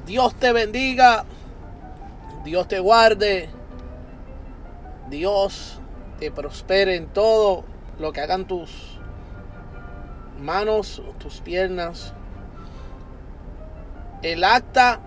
Dios te bendiga, Dios te guarde, Dios te prospere en todo lo que hagan tus manos, tus piernas. El acta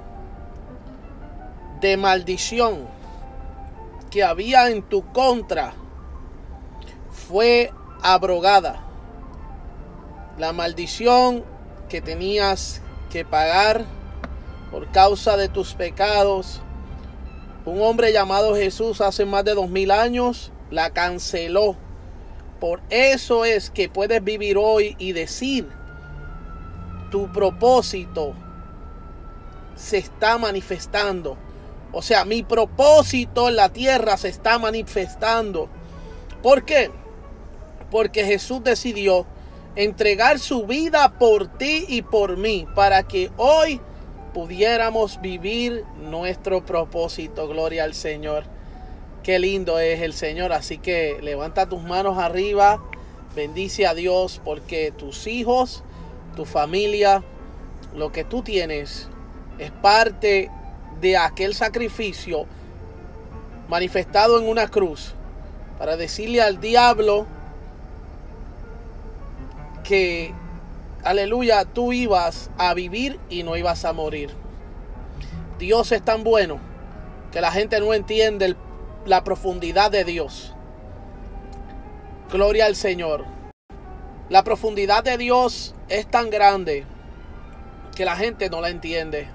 de maldición que había en tu contra fue abrogada. La maldición que tenías que pagar por causa de tus pecados, un hombre llamado Jesús hace más de 2000 años la canceló. Por eso es que puedes vivir hoy y decir: tu propósito se está manifestando. O sea, mi propósito en la tierra se está manifestando. ¿Por qué? Porque Jesús decidió entregar su vida por ti y por mí, para que hoy pudiéramos vivir nuestro propósito. Gloria al Señor. Qué lindo es el Señor. Así que levanta tus manos arriba, bendice a Dios, porque tus hijos, tu familia, lo que tú tienes es parte de aquel sacrificio manifestado en una cruz, para decirle al diablo que, aleluya, tú ibas a vivir y no ibas a morir. Dios es tan bueno que la gente no entiende la profundidad de Dios. Gloria al Señor. La profundidad de Dios es tan grande que la gente no la entiende.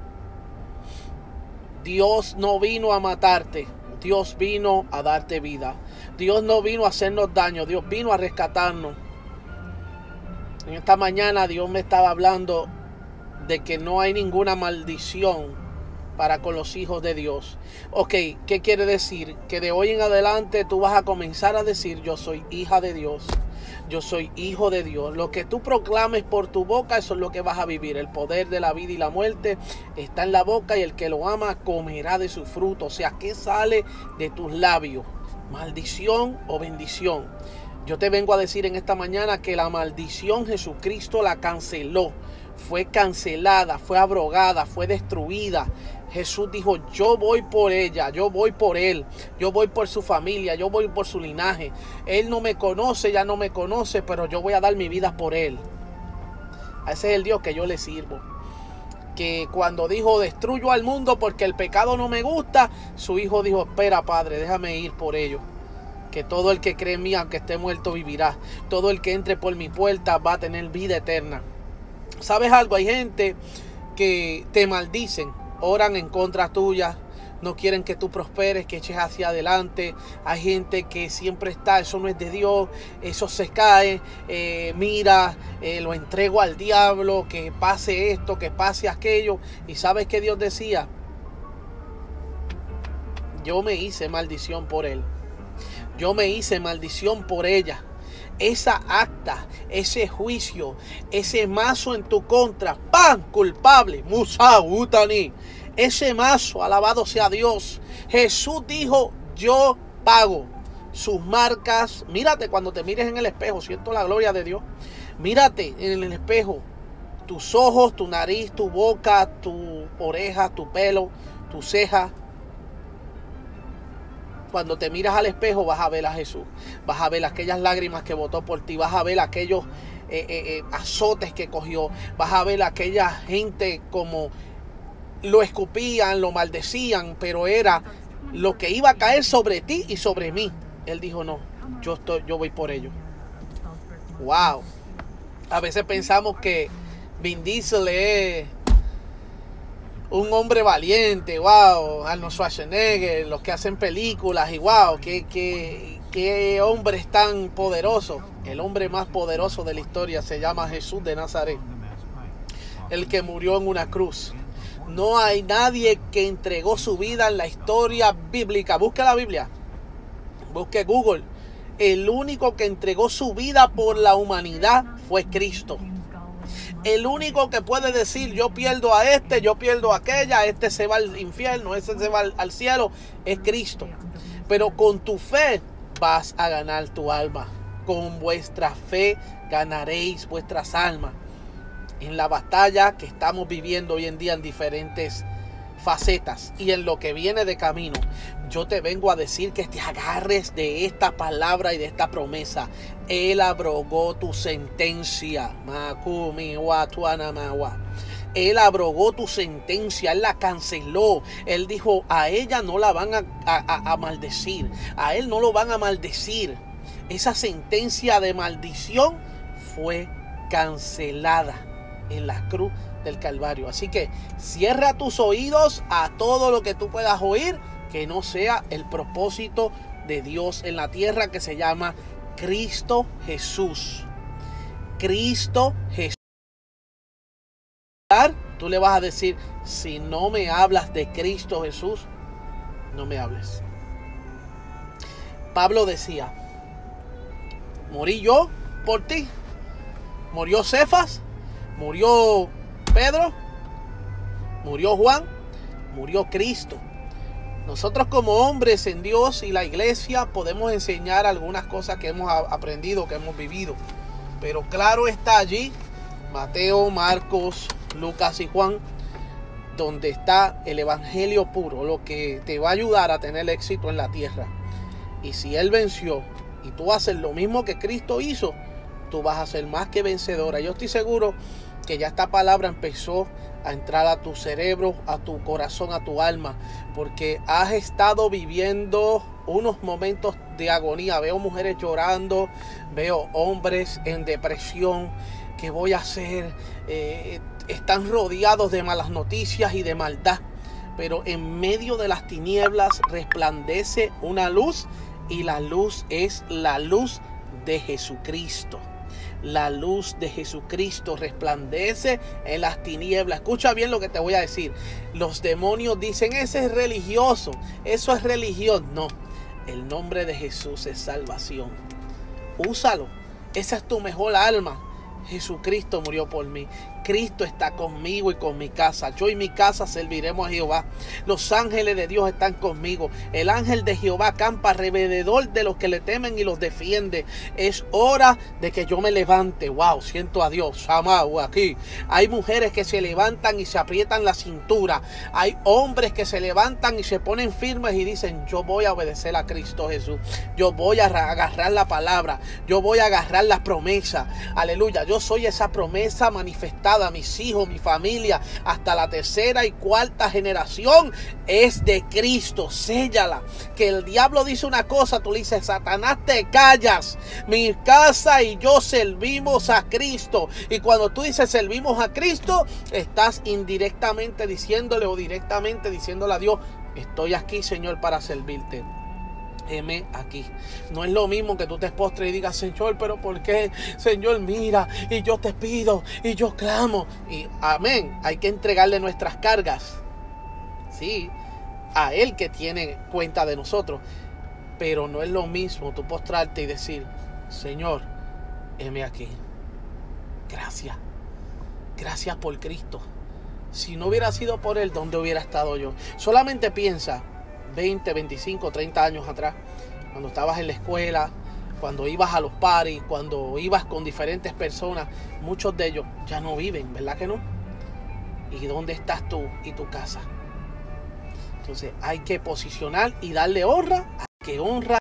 Dios no vino a matarte, Dios vino a darte vida. Dios no vino a hacernos daño, Dios vino a rescatarnos. En esta mañana Dios me estaba hablando de que no hay ninguna maldición para con los hijos de Dios. Ok, ¿qué quiere decir? Que de hoy en adelante tú vas a comenzar a decir: yo soy hija de Dios, yo soy hijo de Dios. Lo que tú proclames por tu boca, eso es lo que vas a vivir. El poder de la vida y la muerte está en la boca, y el que lo ama comerá de su fruto. O sea, ¿qué sale de tus labios? ¿Maldición o bendición? Yo te vengo a decir en esta mañana que la maldición Jesucristo la canceló. Fue cancelada, fue abrogada, fue destruida. Jesús dijo: yo voy por ella, yo voy por él, yo voy por su familia, yo voy por su linaje. Él no me conoce, ya no me conoce, pero yo voy a dar mi vida por él. Ese es el Dios que yo le sirvo. Que cuando dijo: destruyo al mundo porque el pecado no me gusta, su hijo dijo: espera, Padre, déjame ir por ello. Que todo el que cree en mí, aunque esté muerto, vivirá. Todo el que entre por mi puerta va a tener vida eterna. ¿Sabes algo? Hay gente que te maldicen, oran en contra tuya, no quieren que tú prosperes, que eches hacia adelante. Hay gente que siempre está: eso no es de Dios, eso se cae, lo entrego al diablo, que pase esto, que pase aquello. Y ¿sabes qué Dios decía? Yo me hice maldición por él, yo me hice maldición por ella. Esa acta, ese juicio, ese mazo en tu contra, ¡pam! Culpable, Musa Utani. Ese mazo, alabado sea Dios. Jesús dijo: yo pago sus marcas. Mírate cuando te mires en el espejo, siento la gloria de Dios. Mírate en el espejo, tus ojos, tu nariz, tu boca, tu oreja, tu pelo, tu ceja. Cuando te miras al espejo vas a ver a Jesús. Vas a ver aquellas lágrimas que botó por ti. Vas a ver aquellos azotes que cogió. Vas a ver aquella gente como lo escupían, lo maldecían, pero era lo que iba a caer sobre ti y sobre mí. Él dijo: no, yo voy por ello. Wow. A veces pensamos que Vin Diesel es un hombre valiente, wow, Arnold Schwarzenegger, los que hacen películas, y wow, qué hombre es tan poderoso. El hombre más poderoso de la historia se llama Jesús de Nazaret, el que murió en una cruz. No hay nadie que entregó su vida en la historia bíblica. Busque la Biblia, busque Google. El único que entregó su vida por la humanidad fue Cristo. El único que puede decir: yo pierdo a este, yo pierdo a aquella, este se va al infierno, ese se va al cielo, es Cristo. Pero con tu fe vas a ganar tu alma. Con vuestra fe ganaréis vuestras almas. en la batalla que estamos viviendo hoy en día en diferentes facetas y en lo que viene de camino. Yo te vengo a decir que te agarres de esta palabra y de esta promesa. Él abrogó tu sentencia. Él abrogó tu sentencia, Él la canceló. Él dijo, a ella no la van a maldecir, a él no lo van a maldecir. Esa sentencia de maldición fue cancelada en la cruz del Calvario. Así que cierra tus oídos a todo lo que tú puedas oír que no sea el propósito de Dios en la tierra, que se llama Cristo Jesús. Cristo Jesús. Tú le vas a decir, si no me hablas de Cristo Jesús, no me hables. Pablo decía, morí yo por ti. Murió Cefas, murió Pedro, murió Juan, murió Cristo. Nosotros como hombres en Dios y la iglesia podemos enseñar algunas cosas que hemos aprendido, que hemos vivido. Pero claro está allí Mateo, Marcos, Lucas y Juan, donde está el evangelio puro, lo que te va a ayudar a tener éxito en la tierra. Y si Él venció y tú haces lo mismo que Cristo hizo, tú vas a ser más que vencedora. Yo estoy seguro que ya esta palabra empezó a entrar a tu cerebro, a tu corazón, a tu alma, porque has estado viviendo unos momentos de agonía. Veo mujeres llorando, veo hombres en depresión. ¿Qué voy a hacer? Están rodeados de malas noticias y de maldad, pero en medio de las tinieblas resplandece una luz, y la luz es la luz de Jesucristo. La luz de Jesucristo resplandece en las tinieblas. Escucha bien lo que te voy a decir. Los demonios dicen, ese es religioso, eso es religión. No, el nombre de Jesús es salvación. Úsalo, esa es tu mejor alma. Jesucristo murió por mí. Cristo está conmigo y con mi casa. Yo y mi casa serviremos a Jehová. Los ángeles de Dios están conmigo. El ángel de Jehová acampa alrededor de los que le temen y los defiende. Es hora de que yo me levante. Wow, siento a Dios. Amado, aquí hay mujeres que se levantan y se aprietan la cintura. Hay hombres que se levantan y se ponen firmes y dicen, yo voy a obedecer a Cristo Jesús. Yo voy a agarrar la palabra. Yo voy a agarrar la promesa. Aleluya. Yo soy esa promesa manifestada. Mis hijos, mi familia, hasta la tercera y cuarta generación es de Cristo. Séllala. Que el diablo dice una cosa, tú le dices, Satanás, te callas. Mi casa y yo servimos a Cristo. Y cuando tú dices servimos a Cristo, estás indirectamente diciéndole o directamente diciéndole a Dios, estoy aquí, Señor, para servirte. Heme aquí. No es lo mismo que tú te postres y digas, Señor, pero ¿por qué? Señor, mira, y yo te pido, y yo clamo. Y amén, hay que entregarle nuestras cargas. Sí, a Él que tiene cuenta de nosotros. Pero no es lo mismo tú postrarte y decir, Señor, heme aquí. Gracias. Gracias por Cristo. Si no hubiera sido por Él, ¿dónde hubiera estado yo? Solamente piensa 20, 25, 30 años atrás, cuando estabas en la escuela, cuando ibas a los parties, cuando ibas con diferentes personas, muchos de ellos ya no viven, ¿verdad que no? ¿Y dónde estás tú y tu casa? Entonces hay que posicionar y darle honra a que honra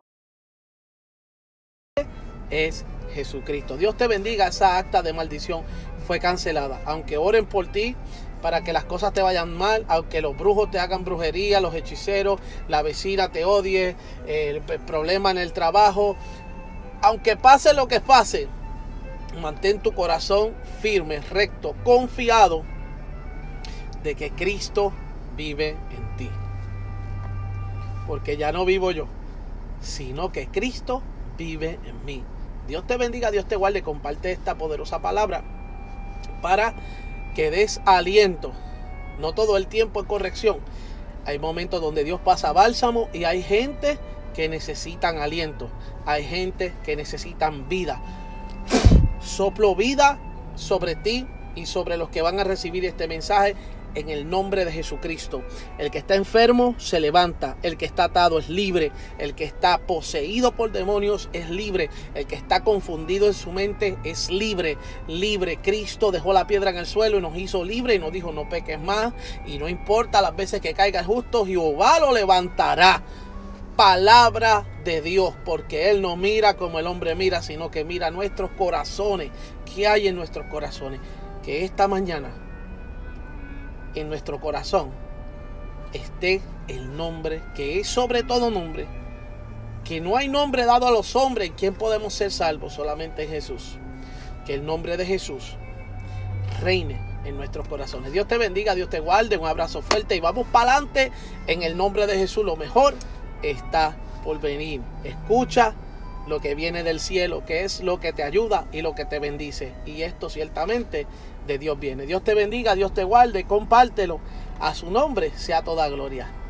es Jesucristo. Dios te bendiga. Esa acta de maldición fue cancelada. Aunque oren por ti para que las cosas te vayan mal, aunque los brujos te hagan brujería, los hechiceros, la vecina te odie, el problema en el trabajo, aunque pase lo que pase, mantén tu corazón firme, recto, confiado de que Cristo vive en ti. Porque ya no vivo yo, sino que Cristo vive en mí. Dios te bendiga, Dios te guarde. Comparte esta poderosa palabra para que des aliento. No todo el tiempo es corrección. Hay momentos donde Dios pasa bálsamo y hay gente que necesitan aliento. Hay gente que necesitan vida. Soplo vida sobre ti y sobre los que van a recibir este mensaje en el nombre de Jesucristo. El que está enfermo se levanta, el que está atado es libre, el que está poseído por demonios es libre, el que está confundido en su mente es libre, libre. Cristo dejó la piedra en el suelo y nos hizo libre y nos dijo: no peques más, y no importa las veces que caiga el justo, Jehová lo levantará. Palabra de Dios, porque Él no mira como el hombre mira, sino que mira nuestros corazones. ¿Qué hay en nuestros corazones? Que esta mañana en nuestro corazón esté el nombre que es sobre todo nombre, que no hay nombre dado a los hombres en quien podemos ser salvos, solamente en Jesús. Que el nombre de Jesús reine en nuestros corazones. Dios te bendiga, Dios te guarde, un abrazo fuerte y vamos para adelante en el nombre de Jesús. Lo mejor está por venir. Escucha lo que viene del cielo, que es lo que te ayuda y lo que te bendice, y esto ciertamente de Dios viene. Dios te bendiga, Dios te guarde, compártelo. A su nombre sea toda gloria.